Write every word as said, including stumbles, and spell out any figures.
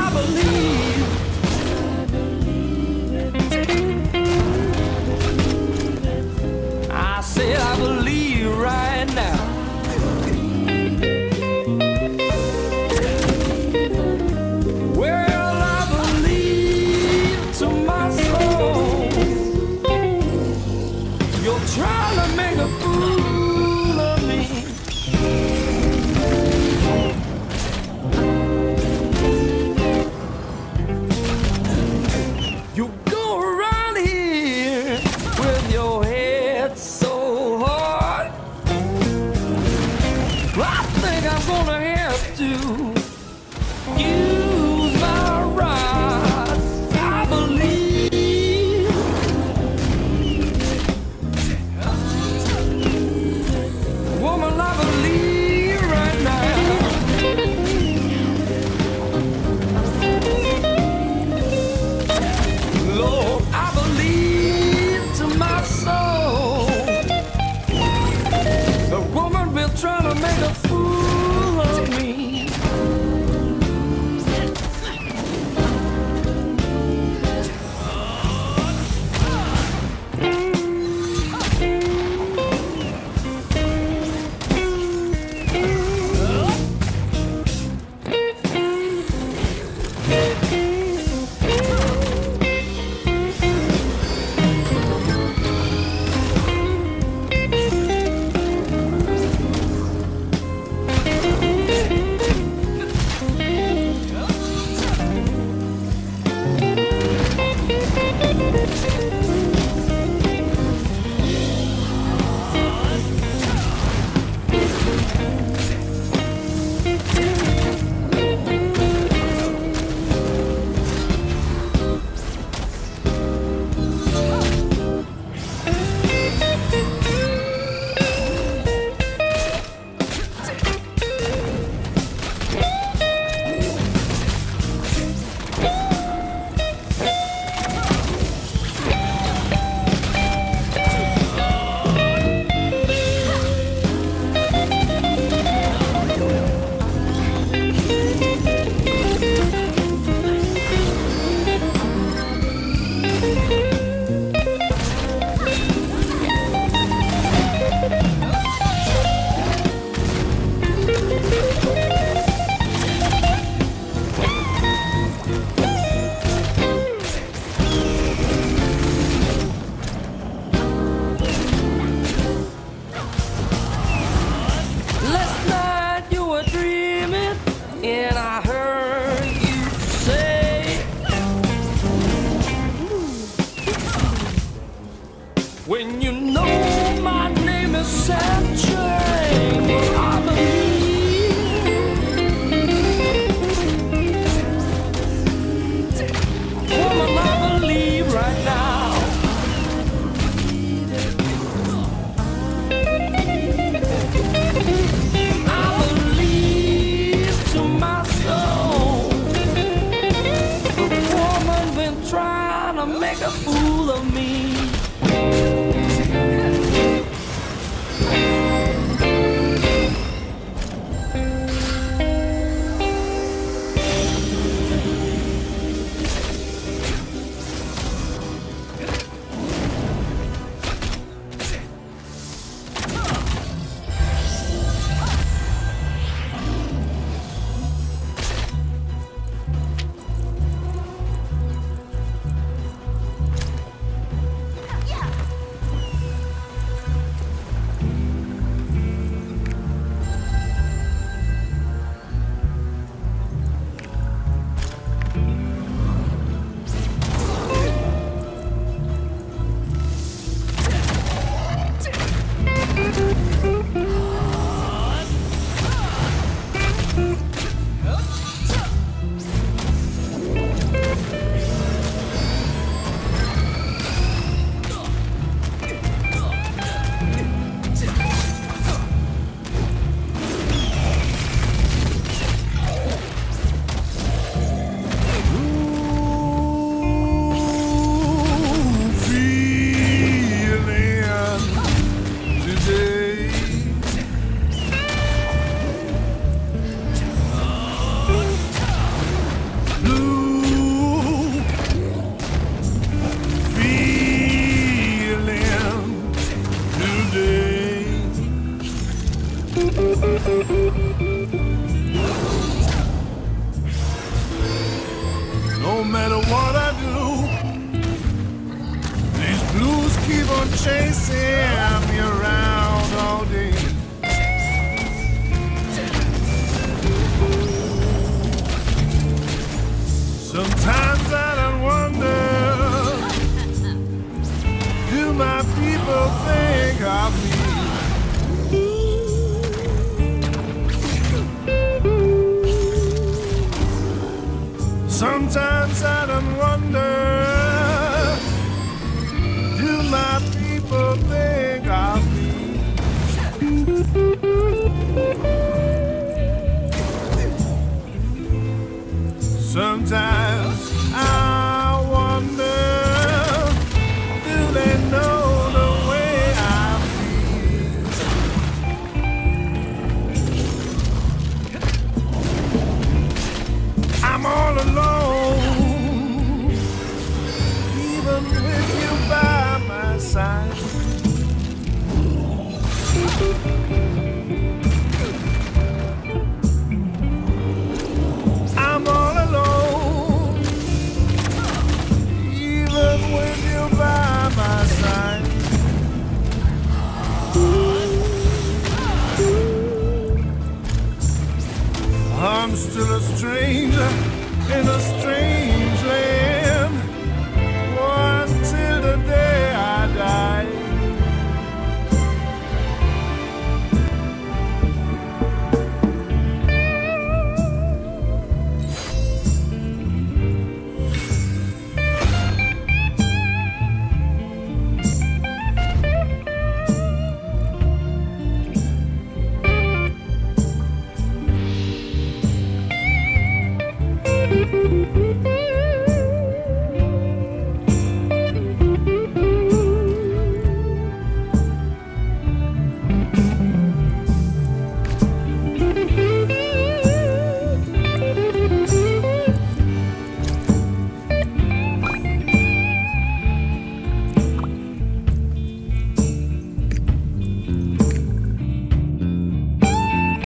believe. I said I believe right now. Well, I believe to my soul. You're trying to make a fool of me. You go around here with your head so hard. I think I'm gonna have to use my rod. I believe. Woman, I believe right now. Lord, I believe to my soul. The woman been trying to make a fool of me. Last night you were dreaming, and I heard you say, when you know my name is Saturn, I believe. Woman, I believe right now. Trying to make a fool of me. No matter what I do, these blues keep on chasing me around all day. Sometimes I don't wonder, do my people think of me? Sometimes I don't wonder, do my people think of me? Sometimes I wonder, do they know the way I feel? I'm all alone, even with you by my side. I'm all alone, even with you by my side. I'm still a stranger in a